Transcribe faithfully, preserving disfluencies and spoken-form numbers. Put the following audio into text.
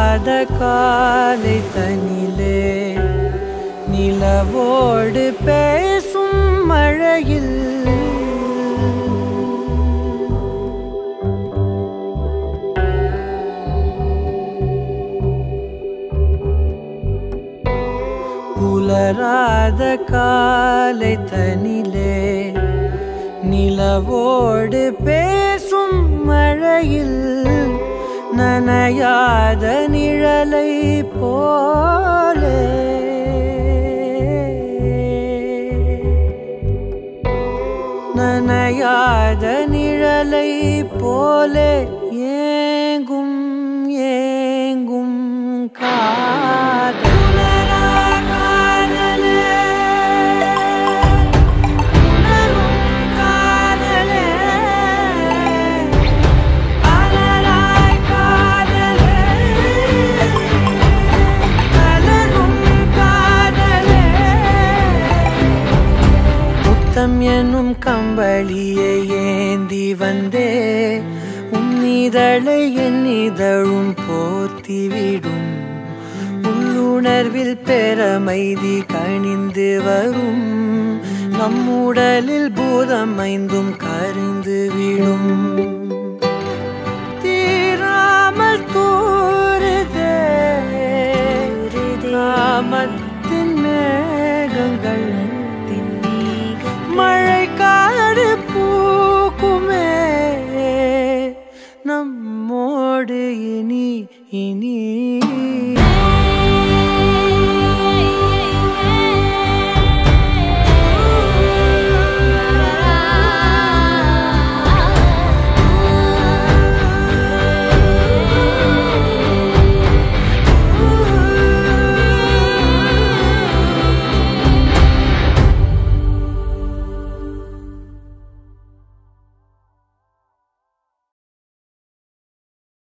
புலராத காலை தனிலே நிலவோடு பேசும் மழையில் புலராத காலை தனிலே நிலவோடு பேசும் மழையில் நனையாத நிழலை போலே நனையாத நிழலை போலே ஏங்கும் ஏங்கும் காதல் எனும் கம்பளியை ஏந்தி வந்தே உன்னிதழை என்னிதழும் போர்த்திவிடும் உள்ளுணர்வில் பெறமைதி கணிந்து வரும் நம்முடலில் பூதம் ஐந்தும் கரிந்து விடும்.